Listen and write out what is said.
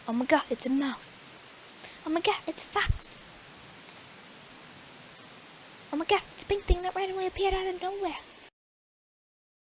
Oh my god, it's a mouse. Oh my god, it's a fox. Oh my god, it's a pink thing that randomly appeared out of nowhere.